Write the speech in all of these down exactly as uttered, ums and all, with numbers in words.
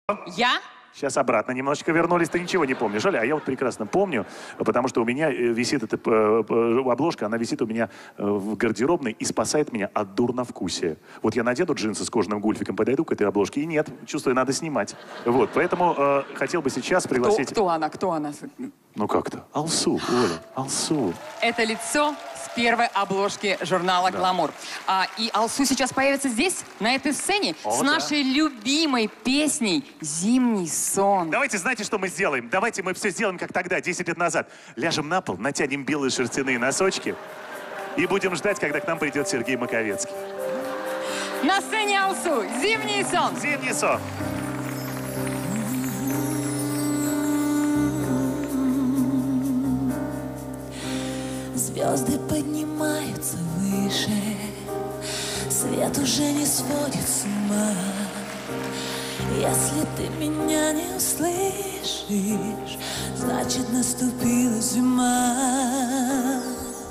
Я? Сейчас обратно немножечко вернулись. Ты ничего не помнишь, Оля? А я вот прекрасно помню, потому что у меня висит эта обложка, она висит у меня в гардеробной и спасает меня от дурновкусия. Вот я надену джинсы с кожаным гульфиком, подойду к этой обложке, и нет, чувствую, надо снимать. Вот, поэтому э, хотел бы сейчас пригласить... Кто, кто она? Кто она? Ну как-то? Алсу, Оля, Алсу. Это лицо с первой обложки журнала Да. «Гламур». А, и Алсу сейчас появится здесь, на этой сцене, О, с да. нашей любимой песней «Зимний сон». Давайте, знаете, что мы сделаем? Давайте мы все сделаем, как тогда, десять лет назад. Ляжем на пол, натянем белые шерстяные носочки и будем ждать, когда к нам придет Сергей Маковецкий. На сцене Алсу «Зимний сон». Зимний сон. Звезды поднимаются выше, свет уже не сводит с ума. Если ты меня не услышишь, значит наступила зима.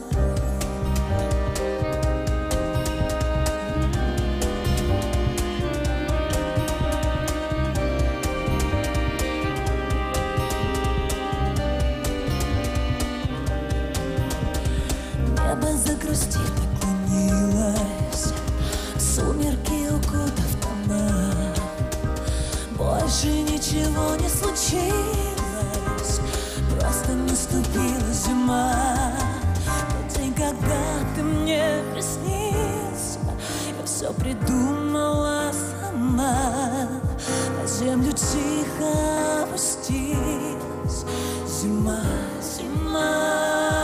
Небо загрустит, наклонилось, сумерки укутав тона. Больше ничего не случилось, просто наступила зима. Тот день, когда ты мне приснился, я все придумала сама. На землю тихо опустилась зима, зима.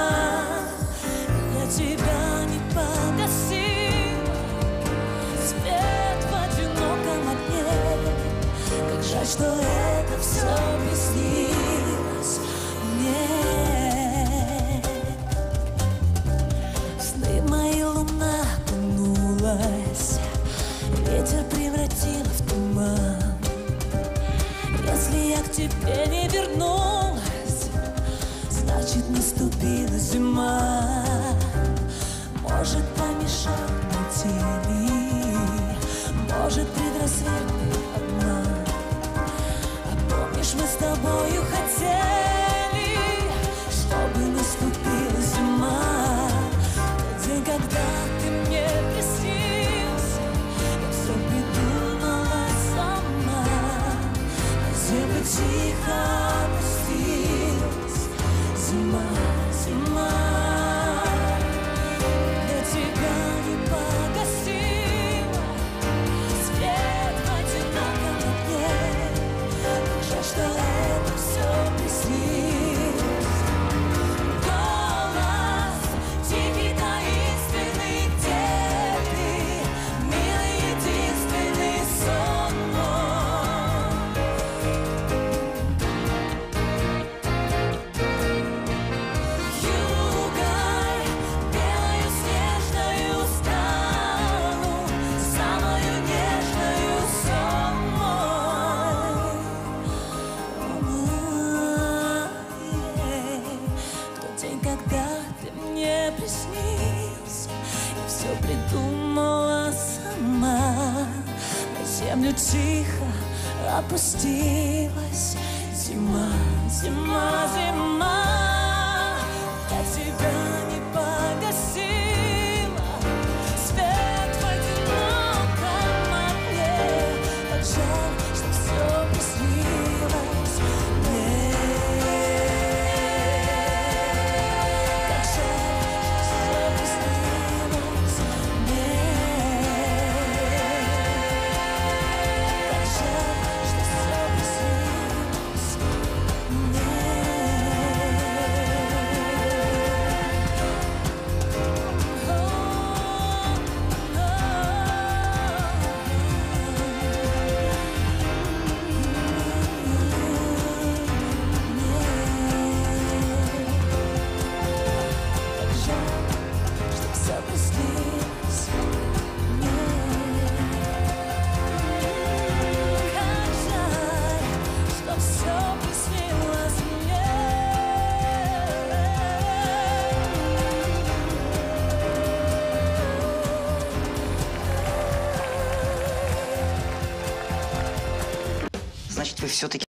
Я тебя не погасила, свет в одиноком огне. Как жаль, что это все приснилось мне. В сны мои луна окунулась, ветер превратил в туман. Если я к тебе не вернулась, значит наступила зима. Может помешать на тени, может предрассветный обман. А помнишь, мы с тобою хотели, чтобы наступила зима. Тот день, когда ты мне приснился, я все придумала сама. На землю тихо опустилась зима, зима. Что это все приснилось. Голос тихий, таинственный, где ты, милый, единственный сон мой. Югой белою снежною стану, самою нежною сон мой. В тот день, когда ты мне приснился, я все придумала сама. На землю тихо опустилась зима, зима, зима. Я тебя не погасила, свет в одиноком огне. Так жаль, что все приснилось мне. Как жаль, что все приснилось мне. Как жаль, что все приснилось мне. значит, вы все-таки